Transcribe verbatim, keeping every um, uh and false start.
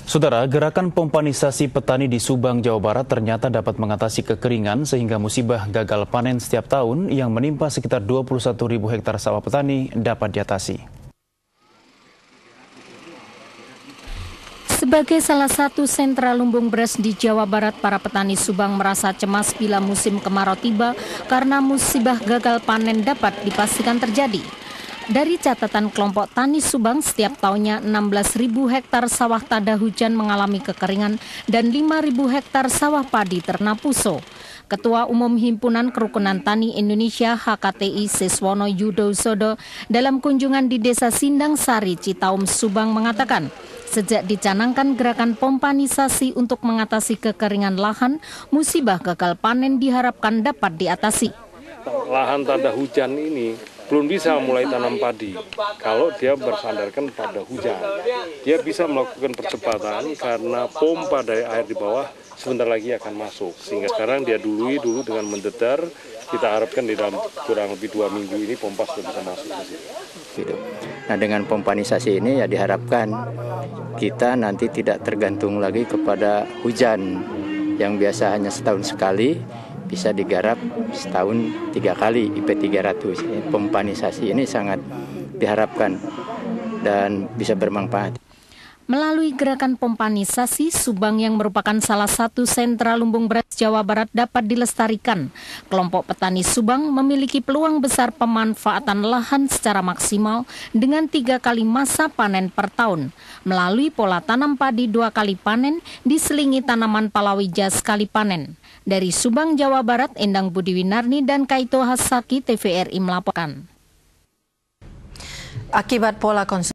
Saudara, gerakan pompanisasi petani di Subang, Jawa Barat ternyata dapat mengatasi kekeringan sehingga musibah gagal panen setiap tahun yang menimpa sekitar dua puluh satu ribu hektar sawah petani dapat diatasi. Sebagai salah satu sentra lumbung beras di Jawa Barat, para petani Subang merasa cemas bila musim kemarau tiba karena musibah gagal panen dapat dipastikan terjadi. Dari catatan kelompok Tani Subang, setiap tahunnya enam belas ribu hektar sawah tada hujan mengalami kekeringan dan lima ribu hektar sawah padi terna puso. Ketua Umum Himpunan Kerukunan Tani Indonesia H K T I Siswono Yudosodo dalam kunjungan di Desa Sindang Sari, Citaum, Subang mengatakan, sejak dicanangkan gerakan pompanisasi untuk mengatasi kekeringan lahan, musibah gagal panen diharapkan dapat diatasi. Lahan tanda hujan ini belum bisa mulai tanam padi kalau dia bersandarkan pada hujan. Dia bisa melakukan percepatan karena pompa dari air di bawah sebentar lagi akan masuk. Sehingga sekarang dia dului dulu dengan mendeter. Kita harapkan di dalam kurang lebih dua minggu ini pompa sudah bisa masuk. Gitu. Nah, dengan pompanisasi ini ya diharapkan kita nanti tidak tergantung lagi kepada hujan yang biasa hanya setahun sekali, bisa digarap setahun tiga kali I P tiga ratus. Pompanisasi ini sangat diharapkan dan bisa bermanfaat. Melalui gerakan pompanisasi, Subang yang merupakan salah satu sentra lumbung beras Jawa Barat dapat dilestarikan. Kelompok petani Subang memiliki peluang besar pemanfaatan lahan secara maksimal dengan tiga kali masa panen per tahun. Melalui pola tanam padi dua kali panen, diselingi tanaman palawija sekali panen. Dari Subang, Jawa Barat, Endang Budi Winarni dan Kaito Hasaki, T V R I melaporkan. Akibat pola konsumsi